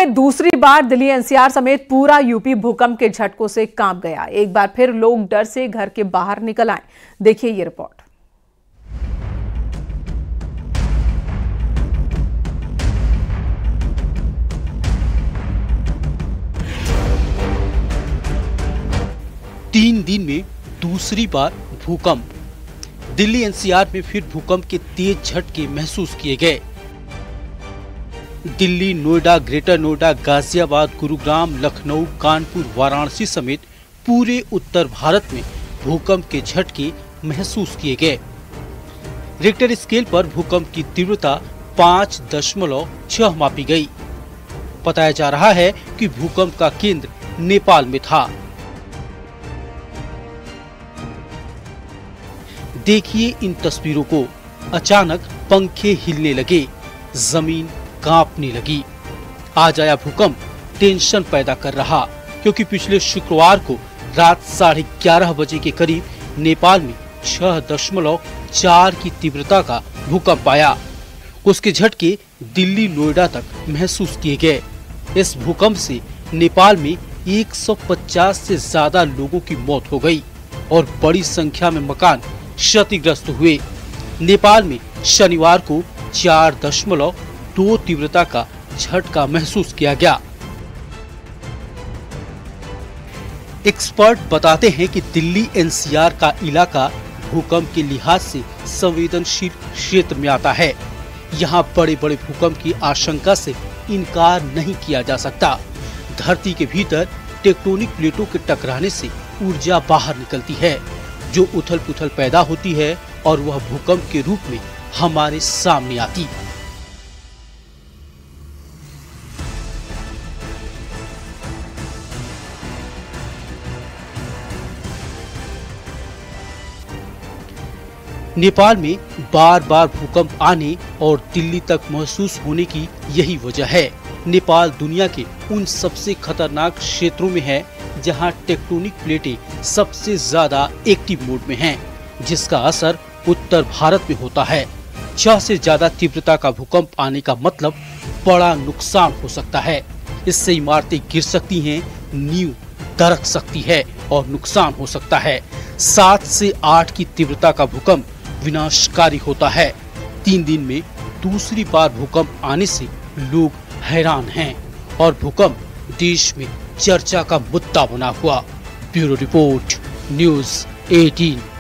दूसरी बार दिल्ली एनसीआर समेत पूरा यूपी भूकंप के झटकों से कांप गया। एक बार फिर लोग डर से घर के बाहर निकल आए। देखिए ये रिपोर्ट। तीन दिन में दूसरी बार भूकंप। दिल्ली एनसीआर में फिर भूकंप के तेज झटके महसूस किए गए। दिल्ली, नोएडा, ग्रेटर नोएडा, गाजियाबाद, गुरुग्राम, लखनऊ, कानपुर, वाराणसी समेत पूरे उत्तर भारत में भूकंप के झटके महसूस किए गए। रिक्टर स्केल पर भूकंप की तीव्रता 5.6 मापी गई। बताया जा रहा है कि भूकंप का केंद्र नेपाल में था। देखिए इन तस्वीरों को। अचानक पंखे हिलने लगे, जमीन कांपने लगी। आज आया भूकंप टेंशन पैदा कर रहा, क्योंकि पिछले शुक्रवार को रात 11:30 बजे के करीब नेपाल में 6.4 की तीव्रता का भूकंप आया। उसके झटके दिल्ली, नोएडा तक महसूस किए गए। इस भूकंप से नेपाल में 150 से ज्यादा लोगों की मौत हो गई और बड़ी संख्या में मकान क्षतिग्रस्त हुए। नेपाल में शनिवार को 4.2 तीव्रता का झटका महसूस किया गया। एक्सपर्ट बताते हैं कि दिल्ली एनसीआर का इलाका भूकंप के लिहाज से संवेदनशील क्षेत्र में आता है। यहाँ बड़े बड़े भूकंप की आशंका से इनकार नहीं किया जा सकता। धरती के भीतर टेक्टोनिक प्लेटों के टकराने से ऊर्जा बाहर निकलती है, जो उथल पुथल पैदा होती है और वह भूकंप के रूप में हमारे सामने आती है। नेपाल में बार बार भूकंप आने और दिल्ली तक महसूस होने की यही वजह है। नेपाल दुनिया के उन सबसे खतरनाक क्षेत्रों में है जहां टेक्टोनिक प्लेटें सबसे ज्यादा एक्टिव मोड में हैं, जिसका असर उत्तर भारत में होता है। 6 से ज्यादा तीव्रता का भूकंप आने का मतलब बड़ा नुकसान हो सकता है। इससे इमारतें गिर सकती हैं, नींव दरक सकती है और नुकसान हो सकता है। 7 से 8 की तीव्रता का भूकंप विनाशकारी होता है। 3 दिन में दूसरी बार भूकंप आने से लोग हैरान हैं और भूकंप देश में चर्चा का मुद्दा बना हुआ। Bureau report, news 18।